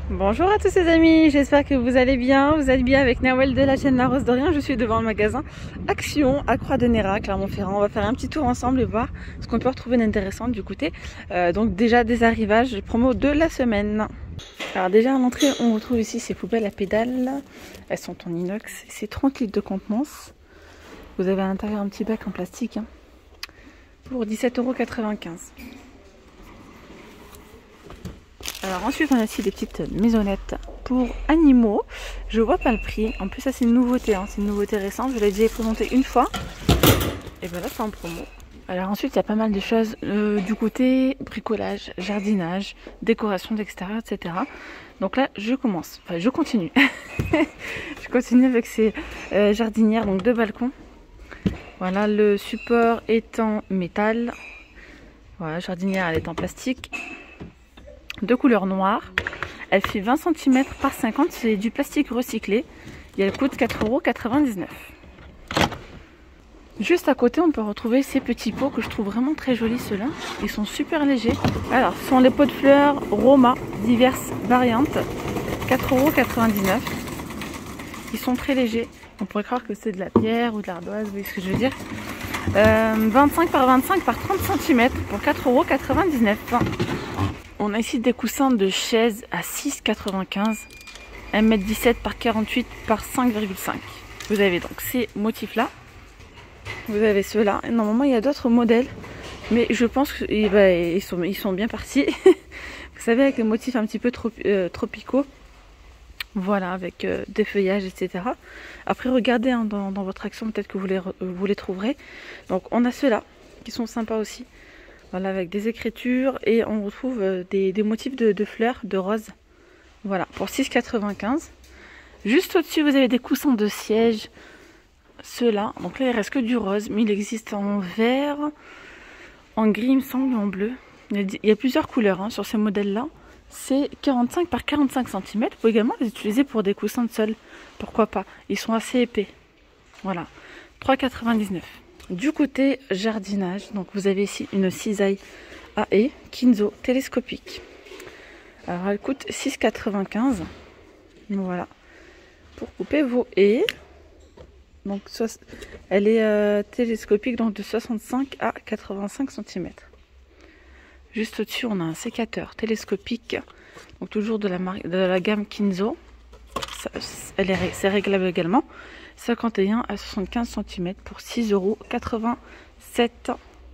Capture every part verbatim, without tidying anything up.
Bonjour à tous les amis, j'espère que vous allez bien, vous allez bien avec Nawel de la chaîne La Rose d'Orient. Je suis devant le magasin Action à Croix-de-Nérac, Clermont-Ferrand. On va faire un petit tour ensemble et voir ce qu'on peut retrouver d'intéressant du côté. Euh, donc déjà des arrivages promo de la semaine. Alors déjà à l'entrée on retrouve ici ces poubelles à pédales. Elles sont en inox, c'est trente litres de contenance. Vous avez à l'intérieur un petit bac en plastique hein, pour dix-sept euros quatre-vingt-quinze. Alors ensuite on a ici des petites maisonnettes pour animaux. Je vois pas le prix. En plus ça c'est une nouveauté, hein. C'est une nouveauté récente. Je l'ai déjà présenté une fois. Et ben là c'est en promo. Alors ensuite il y a pas mal de choses euh, du côté bricolage, jardinage, décoration d'extérieur, et cetera. Donc là je commence. Enfin je continue. Je continue avec ces euh, jardinières, donc deux balcons. Voilà, le support est en métal. Voilà, jardinière elle est en plastique. De couleur noire, elle fait vingt centimètres par cinquante, c'est du plastique recyclé et elle coûte quatre euros quatre-vingt-dix-neuf. Juste à côté on peut retrouver ces petits pots que je trouve vraiment très jolis, ceux-là, ils sont super légers. Alors ce sont les pots de fleurs Roma, diverses variantes, quatre euros quatre-vingt-dix-neuf. Ils sont très légers, on pourrait croire que c'est de la pierre ou de l'ardoise, vous voyez ce que je veux dire. euh, vingt-cinq par vingt-cinq par trente centimètres pour quatre euros quatre-vingt-dix-neuf. On a ici des coussins de chaise à six euros quatre-vingt-quinze, un mètre dix-sept par quarante-huit par cinq virgule cinq. Vous avez donc ces motifs-là. Vous avez ceux-là. Normalement, il y a d'autres modèles, mais je pense qu'ils ben, ils sont, ils sont bien partis. Vous savez, avec les motifs un petit peu trop, euh, tropicaux. Voilà, avec euh, des feuillages, et cetera. Après, regardez hein, dans, dans votre action, peut-être que vous les, vous les trouverez. Donc, on a ceux-là qui sont sympas aussi. Voilà, avec des écritures et on retrouve des, des motifs de, de fleurs, de roses. Voilà, pour six euros quatre-vingt-quinze. Juste au-dessus, vous avez des coussins de siège. Ceux-là, donc là, il reste que du rose, mais il existe en vert, en gris, il me semble, en bleu. Il y a plusieurs couleurs hein, sur ces modèles-là. C'est quarante-cinq par quarante-cinq centimètres. Vous pouvez également les utiliser pour des coussins de sol. Pourquoi pas? Ils sont assez épais. Voilà, trois euros quatre-vingt-dix-neuf. Du côté jardinage, donc vous avez ici une cisaille à haies Kinzo télescopique. Alors elle coûte six euros quatre-vingt-quinze. Voilà, pour couper vos haies. Donc elle est euh, télescopique, donc de soixante-cinq à quatre-vingt-cinq centimètres. Juste au-dessus, on a un sécateur télescopique, donc toujours de la marque, de la gamme Kinzo. Ça, elle est, c'est réglable également. cinquante et un à soixante-quinze centimètres pour six euros quatre-vingt-sept.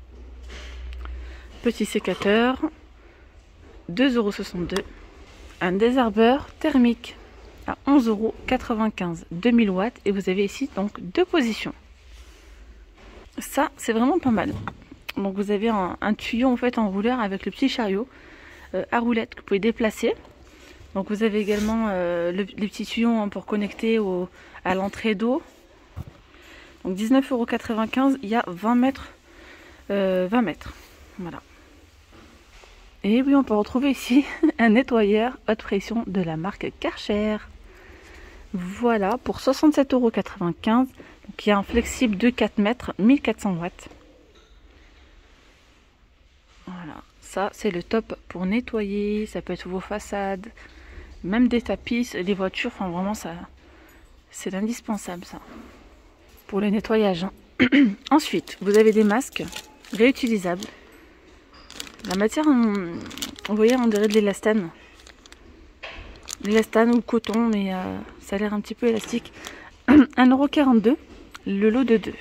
Petit sécateur, deux euros soixante-deux. Un désherbeur thermique à onze euros quatre-vingt-quinze, deux mille watts. Et vous avez ici donc deux positions. Ça, c'est vraiment pas mal. Donc vous avez un, un tuyau en fait en rouleur avec le petit chariot euh, à roulette que vous pouvez déplacer. Donc vous avez également euh, le, les petits tuyaux hein, pour connecter au, à l'entrée d'eau. Donc dix-neuf euros quatre-vingt-quinze, il y a vingt mètres. Euh, vingt mètres. Voilà. Et oui, on peut retrouver ici un nettoyeur haute pression de la marque Karcher. Voilà, pour soixante-sept euros quatre-vingt-quinze. Donc il y a un flexible de quatre mètres, mille quatre cents watts. Voilà, ça c'est le top pour nettoyer. Ça peut être vos façades, même des tapis, des voitures. Enfin vraiment, ça, c'est indispensable ça. Pour le nettoyage. Hein. Ensuite, vous avez des masques réutilisables. La matière, on, vous voyez, on dirait de l'élastane. L'élastane ou le coton, mais euh, ça a l'air un petit peu élastique. un euro quarante-deux, le lot de deux.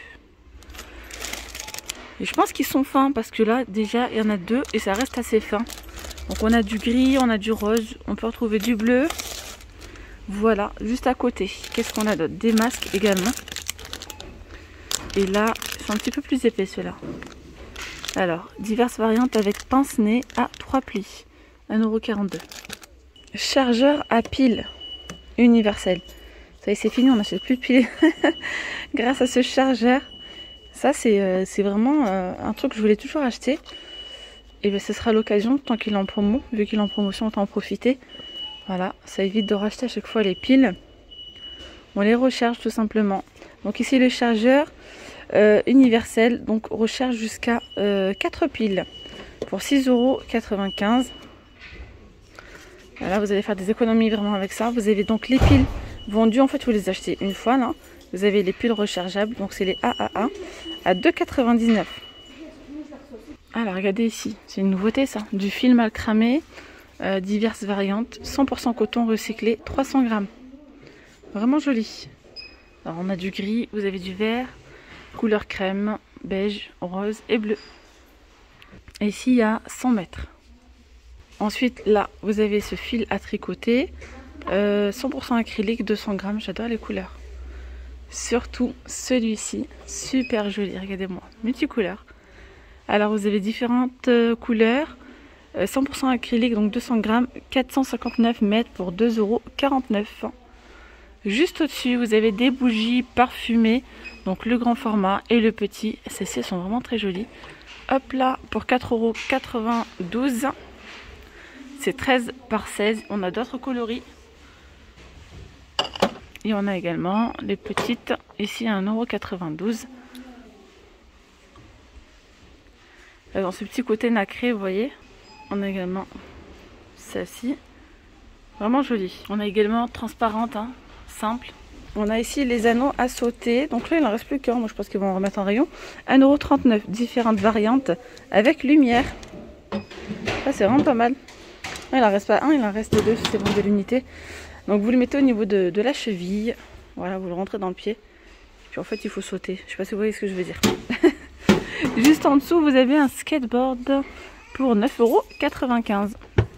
Et je pense qu'ils sont fins parce que là, déjà, il y en a deux et ça reste assez fin. Donc on a du gris, on a du rose, on peut retrouver du bleu. Voilà, juste à côté. Qu'est-ce qu'on a d'autre? Des masques également. Et là, ils sont un petit peu plus épais ceux-là. Alors, diverses variantes avec pince-nez à trois plis. un euro quarante-deux. Chargeur à pile universel. Ça y est, c'est fini, on n'achète plus de piles. Grâce à ce chargeur. Ça, c'est euh, vraiment euh, un truc que je voulais toujours acheter. Et bien, ce sera l'occasion, tant qu'il est en promo. Vu qu'il est en promotion, on va en profiter. Voilà, ça évite de racheter à chaque fois les piles. On les recharge tout simplement. Donc ici, le chargeur euh, universel. Donc, recharge jusqu'à euh, quatre piles pour six euros quatre-vingt-quinze. Là, vous allez faire des économies vraiment avec ça. Vous avez donc les piles vendues. En fait, vous les achetez une fois là. Vous avez les piles rechargeables. Donc, c'est les A A A à deux quatre-vingt-dix-neuf. Alors, regardez ici. C'est une nouveauté ça. Du fil mal cramé. Euh, diverses variantes. cent pour cent coton recyclé. trois cents grammes. Vraiment joli. Alors, on a du gris. Vous avez du vert. Couleur crème, beige, rose et bleu. Et ici, il y a cent mètres. Ensuite, là, vous avez ce fil à tricoter, euh, cent pour cent acrylique, deux cents grammes. J'adore les couleurs. Surtout celui-ci, super joli. Regardez-moi, multicouleur. Alors, vous avez différentes euh, couleurs, euh, cent pour cent acrylique, donc deux cents grammes, quatre cent cinquante-neuf mètres pour deux euros quarante-neuf. Juste au-dessus, vous avez des bougies parfumées, donc le grand format et le petit. Celles-ci sont vraiment très jolies. Hop là, pour quatre euros quatre-vingt-douze. C'est treize par seize. On a d'autres coloris. Et on a également les petites, ici à un euro quatre-vingt-douze. Dans ce petit côté nacré, vous voyez. On a également celle-ci. Vraiment jolie. On a également transparente, hein, simple. On a ici les anneaux à sauter. Donc là, il n'en reste plus qu'un. Moi, je pense qu'ils vont en remettre en rayon. un euro trente-neuf. Différentes variantes avec lumière. Ça, c'est vraiment pas mal. Il n'en reste pas un, il en reste deux, c'est bon de l'unité. Donc vous le mettez au niveau de, de la cheville. Voilà, vous le rentrez dans le pied. Puis en fait, il faut sauter. Je ne sais pas si vous voyez ce que je veux dire. Juste en dessous, vous avez un skateboard pour neuf euros quatre-vingt-quinze.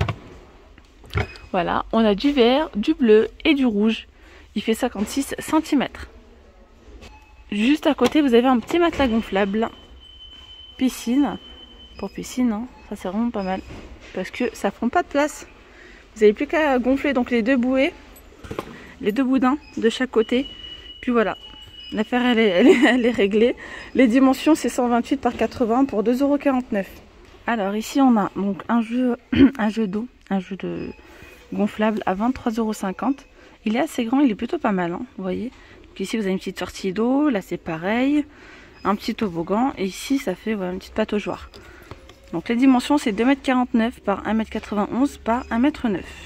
Voilà, on a du vert, du bleu et du rouge. Il fait cinquante-six centimètres. Juste à côté, vous avez un petit matelas gonflable. Piscine. Pour piscine, hein. Ça c'est vraiment pas mal. Parce que ça prend pas de place. Vous n'avez plus qu'à gonfler donc les deux bouées, les deux boudins de chaque côté. Puis voilà, l'affaire elle est, elle, est, elle est réglée. Les dimensions c'est cent vingt-huit par quatre-vingts pour deux euros quarante-neuf. Alors ici on a donc un jeu, un jeu d'eau, un jeu de gonflable à vingt-trois euros cinquante. Il est assez grand, il est plutôt pas mal, hein, vous voyez. Donc ici vous avez une petite sortie d'eau, là c'est pareil, un petit toboggan et ici ça fait voilà, une petite pataugeoire. Donc les dimensions c'est deux mètres quarante-neuf par un mètre quatre-vingt-onze par un mètre neuf.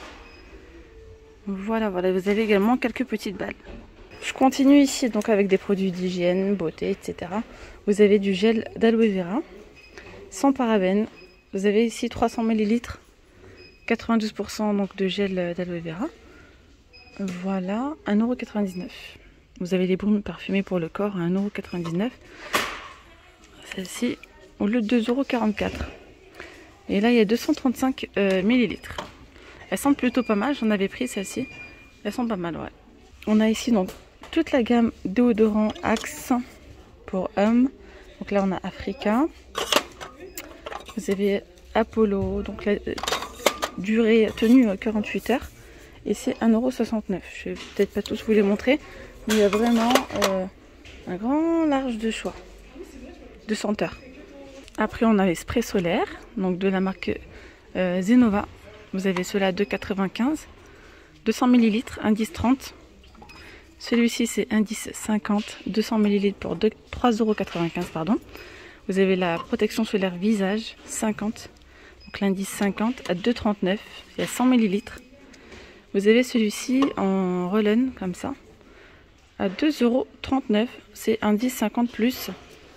Voilà, voilà, vous avez également quelques petites balles. Je continue ici donc avec des produits d'hygiène, beauté, et cetera. Vous avez du gel d'aloe vera, sans parabènes. Vous avez ici trois cents millilitres, quatre-vingt-douze pour cent donc de gel d'aloe vera. Voilà, un euro quatre-vingt-dix-neuf. Vous avez les brumes parfumées pour le corps à un euro quatre-vingt-dix-neuf. Celle-ci au lieu de deux euros quarante-quatre. Et là, il y a deux cent trente-cinq euh, millilitres. Elles sentent plutôt pas mal. J'en avais pris celle-ci. Elles sont pas mal, ouais. On a ici donc toute la gamme déodorant Axe pour hommes. Donc là, on a Africa. Vous avez Apollo. Donc la euh, durée tenue euh, quarante-huit heures. Et c'est un euro soixante-neuf. Je vais peut-être pas tous vous les montrer. Mais il y a vraiment euh, un grand large de choix. De senteurs. Après, on a les sprays solaires, donc de la marque euh, Zenova. Vous avez ceux-là à deux euros quatre-vingt-quinze, deux cents millilitres, indice trente. Celui-ci, c'est indice cinquante, deux cents millilitres pour trois euros quatre-vingt-quinze. Pardon. Vous avez la protection solaire visage, cinquante. Donc l'indice cinquante à deux euros trente-neuf, il y a cent millilitres. Vous avez celui-ci en Rollen, comme ça, à deux euros trente-neuf, c'est indice cinquante plus.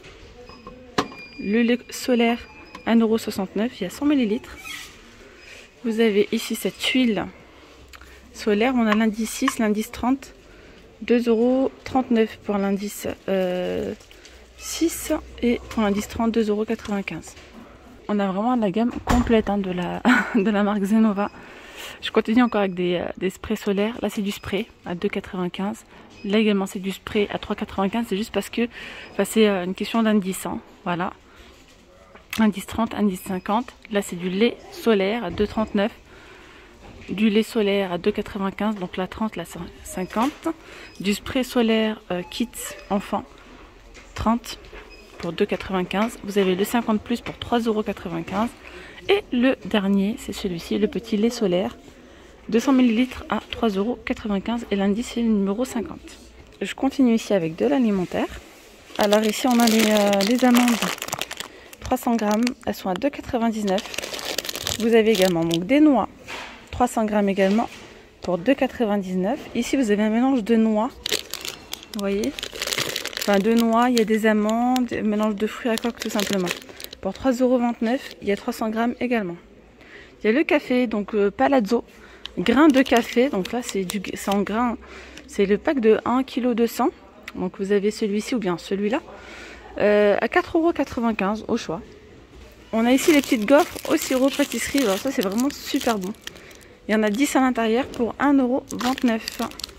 Le lait solaire, un euro soixante-neuf, il y a cent millilitres. Vous avez ici cette huile solaire, on a l'indice six, l'indice trente, deux euros trente-neuf pour l'indice euh, six et pour l'indice trente, deux euros quatre-vingt-quinze. On a vraiment la gamme complète hein, de, la, de la marque Zenova. Je continue encore avec des, des sprays solaires. Là, c'est du spray à deux euros quatre-vingt-quinze. Là également, c'est du spray à trois euros quatre-vingt-quinze. C'est juste parce que enfin, c'est une question d'indice. Hein. Voilà. Indice trente, indice cinquante. Là, c'est du lait solaire à deux euros trente-neuf. Du lait solaire à deux euros quatre-vingt-quinze. Donc la trente, la cinquante. Du spray solaire euh, kit enfant trente pour deux euros quatre-vingt-quinze. Vous avez le cinquante plus pour trois euros quatre-vingt-quinze. Et le dernier, c'est celui-ci, le petit lait solaire. deux cents millilitres à trois euros quatre-vingt-quinze. Et l'indice, c'est le numéro cinquante. Je continue ici avec de l'alimentaire. Alors ici, on a les, euh, les amandes. trois cents grammes, elles sont à deux euros quatre-vingt-dix-neuf. Vous avez également donc des noix trois cents grammes également pour deux euros quatre-vingt-dix-neuf. Ici, vous avez un mélange de noix. Vous voyez? Enfin, de noix, il y a des amandes, un mélange de fruits à coque tout simplement. Pour trois euros vingt-neuf, il y a trois cents grammes également. Il y a le café, donc euh, Palazzo, grain de café. Donc là, c'est du, c'est en grain. C'est le pack de un virgule deux kilos. Donc vous avez celui-ci ou bien celui-là. Euh, à quatre euros quatre-vingt-quinze au choix. On a ici les petites gaufres au sirop pâtisserie. Alors ça, c'est vraiment super bon. Il y en a dix à l'intérieur pour un euro vingt-neuf.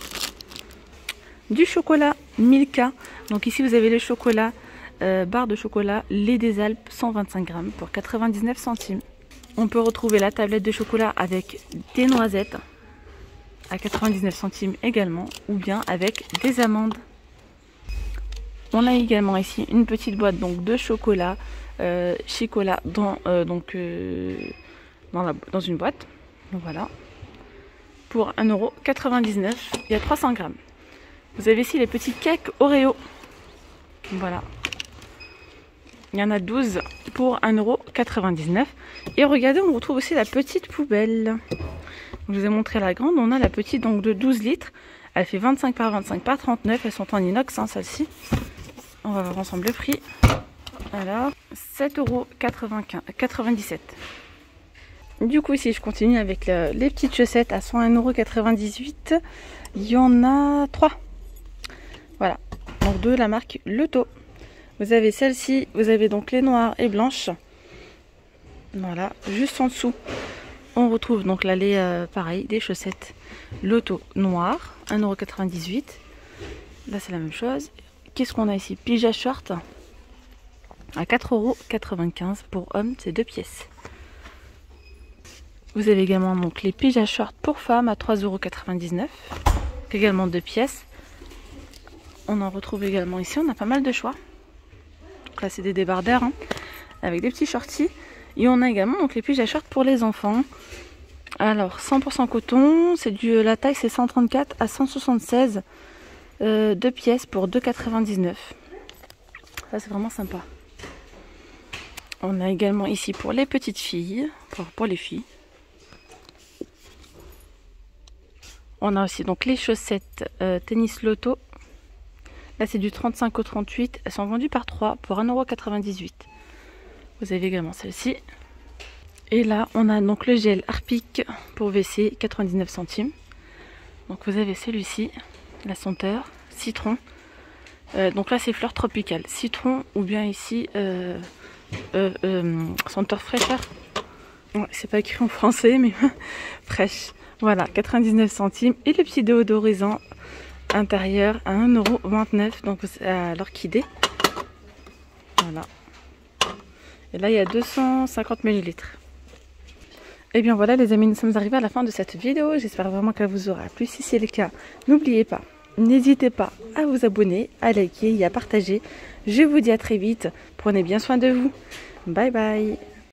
Du chocolat Milka. Donc ici, vous avez le chocolat, euh, barre de chocolat, lait des Alpes, cent vingt-cinq grammes pour quatre-vingt-dix-neuf centimes. On peut retrouver la tablette de chocolat avec des noisettes à quatre-vingt-dix-neuf centimes également, ou bien avec des amandes. On a également ici une petite boîte donc de chocolat, euh, Chicola dans, euh, donc, euh, dans, la, dans une boîte. Donc voilà. Pour un euro quatre-vingt-dix-neuf, il y a trois cents grammes. Vous avez ici les petits cakes Oreo. Voilà. Il y en a douze pour un euro quatre-vingt-dix-neuf. Et regardez, on retrouve aussi la petite poubelle. Je vous ai montré la grande. On a la petite donc de douze litres. Elle fait vingt-cinq par vingt-cinq par trente-neuf. Elles sont en inox, hein, celles-ci. On va voir ensemble le prix. Alors, sept euros quatre-vingt-dix-sept. Du coup, ici, je continue avec le, les petites chaussettes à cent un euros quatre-vingt-dix-huit. Il y en a trois. Voilà. Donc, de la marque Leto. Vous avez celle-ci. Vous avez donc les noires et blanches. Voilà. Juste en dessous, on retrouve donc là les euh, pareil, des chaussettes Leto noires. un euro quatre-vingt-dix-huit. Là, c'est la même chose. Qu'est-ce qu'on a ici? Pyjama short à quatre euros quatre-vingt-quinze pour hommes, c'est deux pièces. Vous avez également donc les pyjama shorts pour femmes à trois euros quatre-vingt-dix-neuf, également deux pièces. On en retrouve également ici, on a pas mal de choix. Donc là, c'est des débardeurs hein, avec des petits shorties. Et on a également donc les pyjama shorts pour les enfants. Alors, cent pour cent coton, c'est du la taille c'est cent trente-quatre à cent soixante-seize. Euh, deux pièces pour deux euros quatre-vingt-dix-neuf. Ça c'est vraiment sympa. On a également ici pour les petites filles, pour, pour les filles. On a aussi donc les chaussettes euh, tennis Loto. Là c'est du trente-cinq au trente-huit. Elles sont vendues par trois pour un euro quatre-vingt-dix-huit. Vous avez également celle-ci. Et là on a donc le gel Harpic pour W C, quatre-vingt-dix-neuf centimes. Donc vous avez celui-ci. La senteur, citron. Euh, donc là, c'est fleur tropicale. Citron ou bien ici, euh, euh, euh, senteur fraîcheur. Ouais, c'est pas écrit en français, mais fraîche. Voilà, quatre-vingt-dix-neuf centimes. Et le petit déodorisant intérieur à un euro vingt-neuf. Donc à l'orchidée. Voilà. Et là, il y a deux cent cinquante millilitres. Et bien voilà les amis, nous sommes arrivés à la fin de cette vidéo. J'espère vraiment qu'elle vous aura plu. Si c'est le cas, n'oubliez pas, n'hésitez pas à vous abonner, à liker et à partager. Je vous dis à très vite. Prenez bien soin de vous. Bye bye.